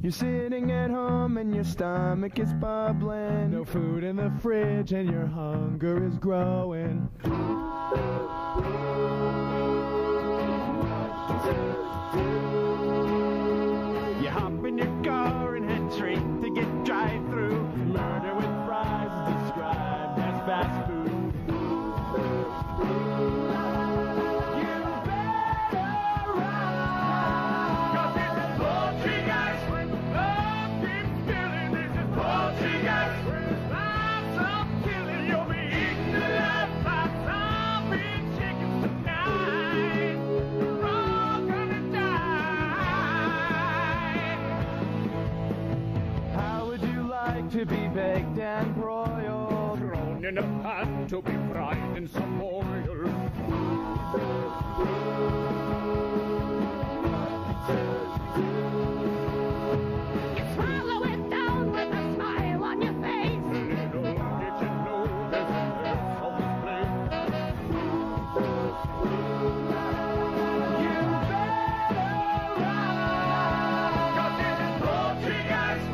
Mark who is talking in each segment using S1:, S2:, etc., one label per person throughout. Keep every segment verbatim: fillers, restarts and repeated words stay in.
S1: You're sitting at home and your stomach is bubbling. No food in the fridge and your hunger is growing. You hop in your car and head straight to get drive-through. Murder with fries is described as fast food. To be baked and broiled, thrown in a pan to be fried in some oil.
S2: You swallow it down with a smile on your face.
S1: Little did you know there's a nurse on this plate. You better run, 'cause this is Poultrygeist.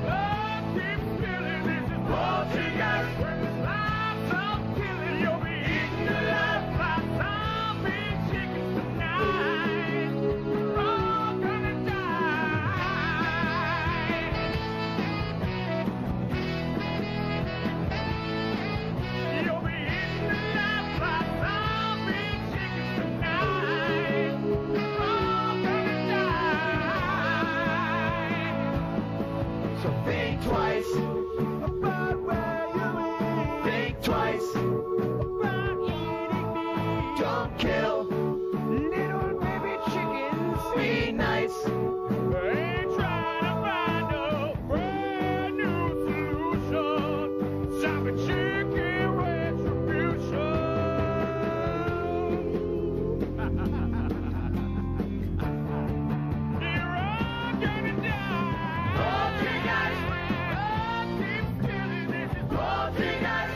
S1: Poultrygeist, when the lights are killing, you'll be eating alive by zombie chickens tonight. We're all gonna die. You'll be eating alive by zombie chickens tonight. We're all gonna die. So think twice. Twice about eating me. Don't kill little baby chickens. Be nice. Ain't trying to find a brand new solution. Zombie chicken retribution. You're all gonna die. Poultrygeist, love keeps killing. This is Poultrygeist.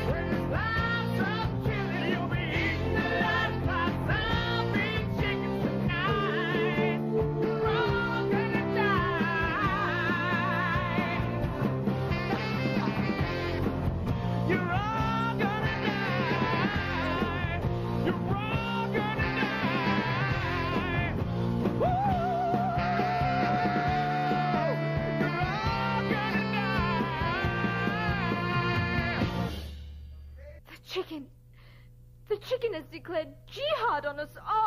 S2: The chicken has declared jihad on us all.